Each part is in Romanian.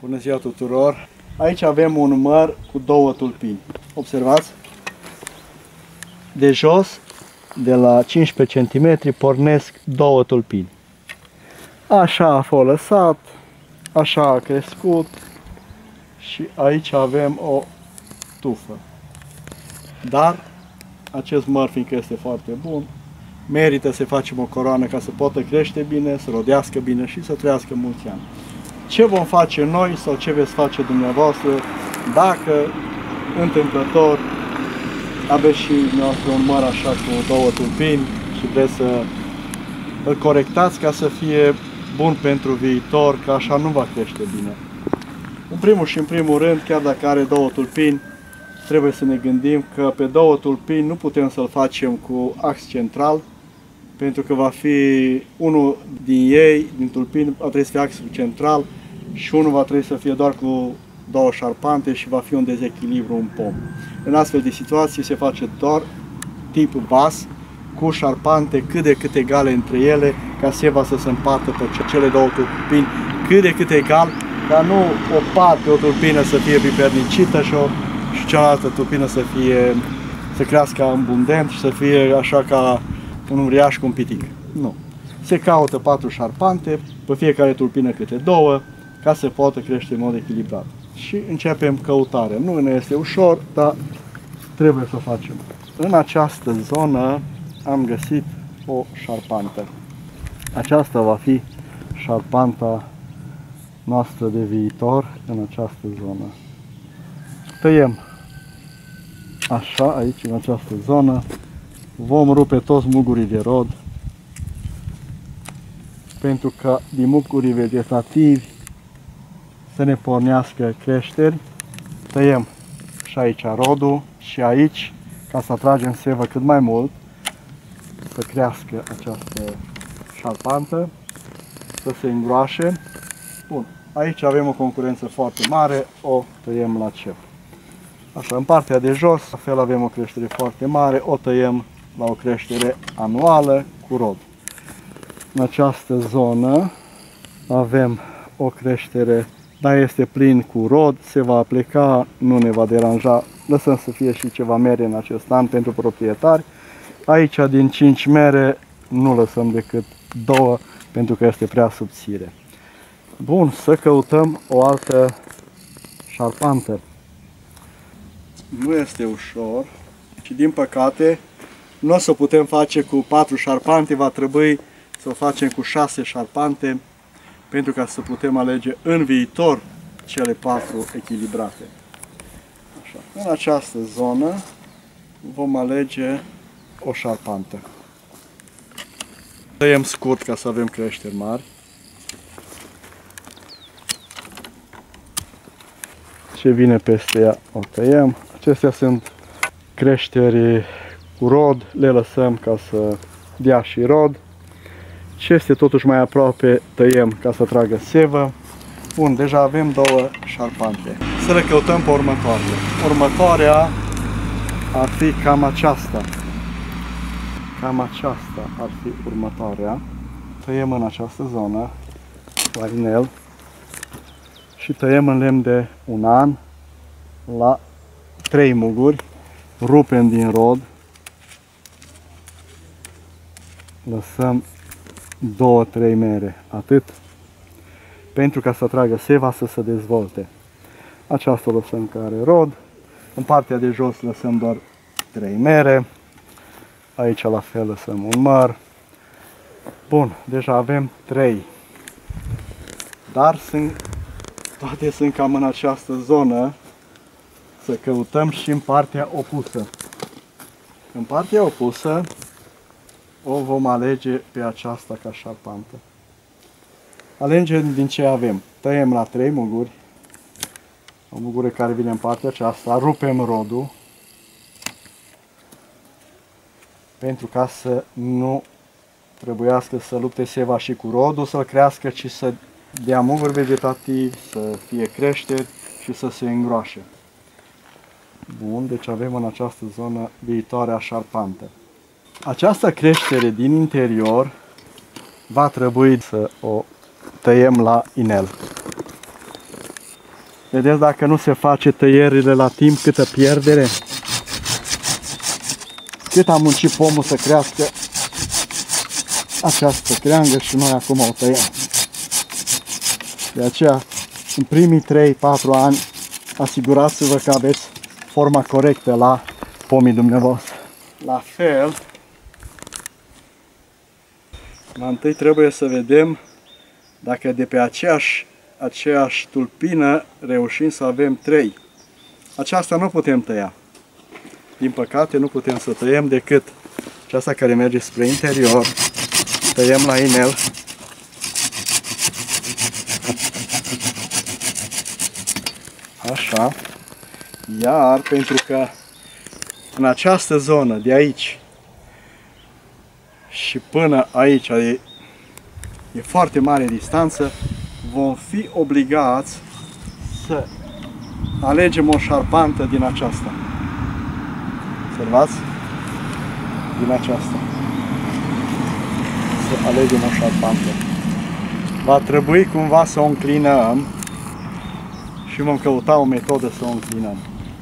Bună ziua tuturor! Aici avem un măr cu două tulpini. Observați? De jos, de la 15 cm, pornesc două tulpini. Așa a fost lăsat, așa a crescut și aici avem o tufă. Dar acest măr, fiindcă este foarte bun, merită să facem o coroană ca să poată crește bine, să rodească bine și să trăiască mulți ani. Ce vom face noi sau ce veți face dumneavoastră dacă întâmplător aveți și dumneavoastră un măr așa cu două tulpini și vreți să îl corectați ca să fie bun pentru viitor, că așa nu va crește bine. În primul rând, chiar dacă are două tulpini, trebuie să ne gândim că pe două tulpini nu putem să-l facem cu ax central, pentru că va fi unul din ei, din tulpini, va trebui să fie axul central și unul va trebui să fie doar cu două șarpante și va fi un dezechilibru în pom. În astfel de situații se face doar tip vas, cu șarpante cât de cât egale între ele, ca seva să se împartă pe cele două tulpini cât de cât egal, dar nu o parte, o tulpină să fie pipernicită și cealaltă tulpină să crească abundent și să fie așa ca un uriaș cu un pitic. Nu. Se caută 4 șarpante, pe fiecare tulpină câte două, ca să poată crește în mod echilibrat. Și începem căutarea. Nu ne este ușor, dar trebuie să o facem. În această zonă am găsit o șarpantă. Aceasta va fi șarpanta noastră de viitor în această zonă. Tăiem așa, aici, în această zonă. Vom rupe toți mugurii de rod, pentru că din mugurii vegetativi să ne pornească creșteri. Tăiem și aici rodul și aici, ca să atragem sevă cât mai mult, să crească această șarpantă, să se îngroașe. Bun, aici avem o concurență foarte mare, o tăiem la cep. Așa, în partea de jos, la fel avem o creștere foarte mare, o tăiem la o creștere anuală cu rod. În această zonă avem o creștere, dar este plin cu rod, se va pleca, nu ne va deranja, lăsăm să fie și ceva mere în acest an pentru proprietari. Aici din 5 mere nu lăsăm decât 2 pentru că este prea subțire. Bun, să căutăm o altă șarpantă. Nu este ușor și din păcate nu o să putem face cu 4 șarpante, va trebui să o facem cu 6 șarpante pentru ca să putem alege în viitor cele 4 echilibrate. Așa. În această zonă vom alege o șarpantă. Tăiem scurt ca să avem creșteri mari. Ce vine peste ea o tăiem. Acestea sunt creșteri cu rod, le lăsăm ca să dea și rod. Ce este totuși mai aproape, tăiem ca să tragă sevă. Bun, deja avem 2 șarpante. Să le căutăm pe următoarele. Următoarea ar fi cam aceasta. Cam aceasta ar fi următoarea. Tăiem în această zonă, la inel, și tăiem în lemn de 1 an la 3 muguri, rupem din rod, lăsăm 2-3 mere, atât, pentru ca să tragă seva să se dezvolte. Aceasta o lăsăm care are rod, în partea de jos lăsăm doar 3 mere, aici la fel lăsăm un măr. Bun, deja avem 3, dar toate sunt cam în această zonă. Să căutăm și în partea opusă. În partea opusă o vom alege pe aceasta ca șarpantă. Alegem din ce avem. Tăiem la 3 muguri, o mugură care vine în partea aceasta, rupem rodul, pentru ca să nu trebuiască să lupte seva și cu rodul, să-l crească, ci să dea muguri vegetativi, să fie creșteri și să se îngroașe. Bun, deci avem în această zonă viitoarea șarpantă. Această creștere din interior va trebui să o tăiem la inel. Vedeți dacă nu se face tăierile la timp, câtă pierdere. Cât a muncit pomul să crească această creangă și noi acum o tăiem. De aceea, în primii 3-4 ani, asigurați-vă că aveți forma corectă la pomii dumneavoastră. La fel, mai întâi trebuie să vedem dacă de pe aceeași tulpină reușim să avem 3. Aceasta nu putem tăia. Din păcate nu putem să tăiem decât aceasta care merge spre interior. Tăiem la inel. Așa. Iar pentru că în această zonă de aici și până aici e foarte mare distanță, vom fi obligați să alegem o șarpantă din aceasta. Observați? Din aceasta. Să alegem o șarpantă. Va trebui cumva să o înclinăm și vom căuta o metodă să o înclinăm.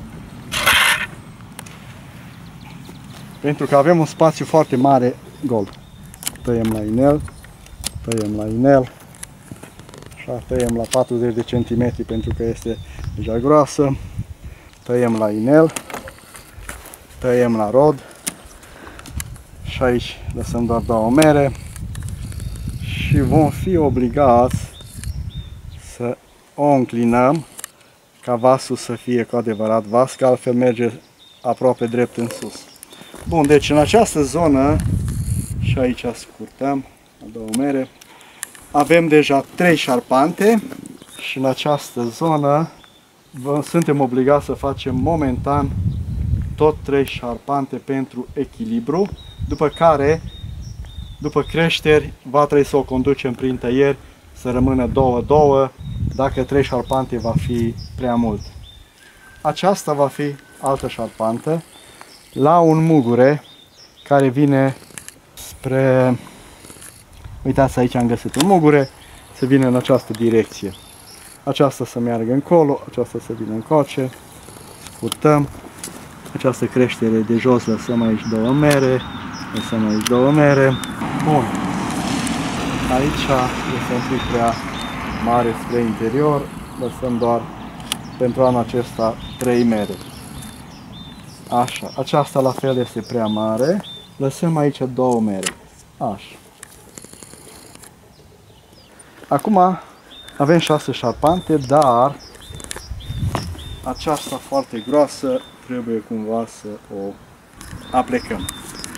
Pentru că avem un spațiu foarte mare gol. Tăiem la inel, tăiem la inel, așa, tăiem la 40 de centimetri pentru că este deja groasă, tăiem la inel, tăiem la rod și aici lăsăm doar 2 mere și vom fi obligați să o înclinăm ca vasul să fie cu adevărat vas, că altfel merge aproape drept în sus. Bun, deci în această zonă, și aici scurtăm la 2 mere, avem deja 3 șarpante și în această zonă suntem obligați să facem momentan tot 3 șarpante pentru echilibru, după care, după creșteri, va trebui să o conducem prin tăieri, să rămână 2-2, dacă 3 șarpante va fi prea mult. Aceasta va fi altă șarpantă, la un mugure care vine spre... Uitați, aici am găsit un mugure, să vină în această direcție. Aceasta să meargă încolo, aceasta să vină încoace, scurtăm. Această creștere de jos lăsăm aici 2 mere, lăsăm aici 2 mere. Bun. Aici este un pic prea mare spre interior, lăsăm doar pentru anul acesta 3 mere. Așa, aceasta la fel este prea mare, lăsăm aici 2 mere. Așa. Acum avem 6 șarpante, dar aceasta foarte groasă trebuie cumva să o aplecăm.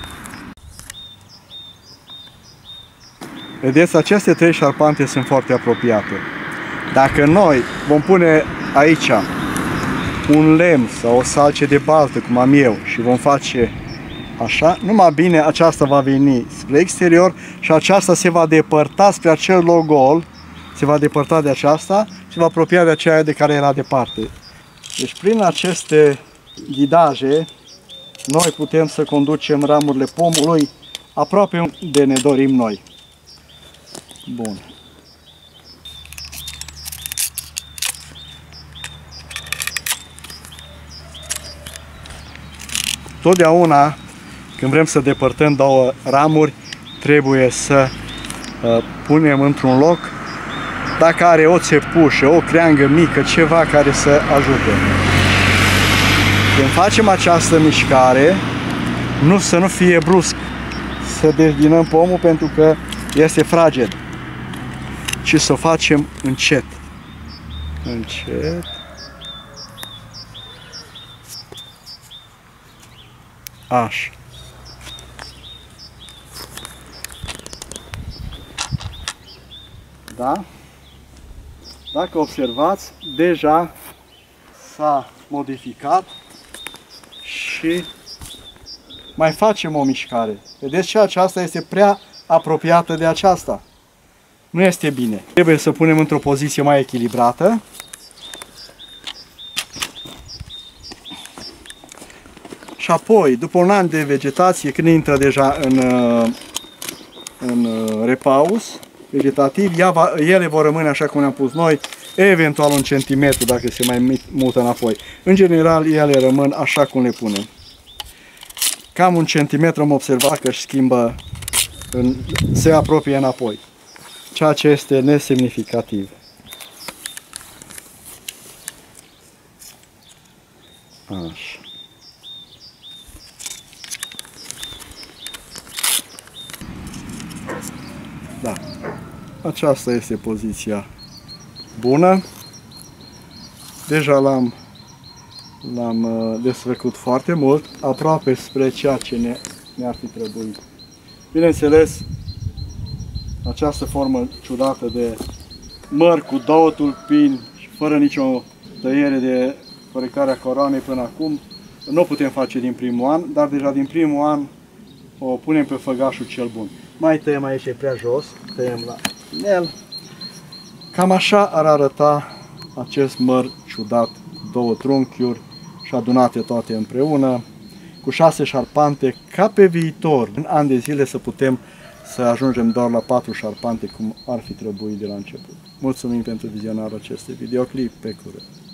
Vedeți, aceste 3 șarpante sunt foarte apropiate. Dacă noi vom pune aici un lemn sau o salce de baltă, cum am eu, și vom face așa, numai bine aceasta va veni spre exterior și aceasta se va depărta spre acel loc gol, se va depărta de aceasta și se va apropia de aceea de care era departe. Deci prin aceste ghidaje noi putem să conducem ramurile pomului aproape unde ne dorim noi. Bun. Totdeauna când vrem să depărtăm 2 ramuri, trebuie să punem într-un loc, dacă are o țepușă, o creangă mică, ceva care să ajute. Când facem această mișcare, să nu fie brusc, să dezbinăm pomul pentru că este fragil, ci să o facem încet. Încet. Așa. Da? Dacă observați, deja s-a modificat și mai facem o mișcare. Vedeți, și aceasta este prea apropiată de aceasta. Nu este bine. Trebuie să punem într-o poziție mai echilibrată. Și apoi, după un an de vegetație, când intră deja în repaus vegetativ, ele vor rămâne așa cum ne-am pus noi, eventual 1 centimetru dacă se mai mută înapoi. În general, ele rămân așa cum le punem. Cam 1 centimetru am observat că își schimbă, se apropie înapoi, ceea ce este nesemnificativ. Așa. Da. Aceasta este poziția bună. Deja l-am desfăcut foarte mult, aproape spre ceea ce ne-ar fi trebuit. Bineînțeles, această formă ciudată de măr cu 2 tulpini și fără nicio tăiere de corectarea coroanei până acum, nu o putem face din primul an, dar deja din primul an o punem pe făgașul cel bun. Mai tăiem aici, e prea jos, tăiem la el. Cam așa ar arăta acest măr ciudat, 2 trunchiuri și adunate toate împreună, cu 6 șarpante, ca pe viitor, în ani de zile să putem să ajungem doar la 4 șarpante, cum ar fi trebuit de la început. Mulțumim pentru vizionarea acestui videoclip, pe curând!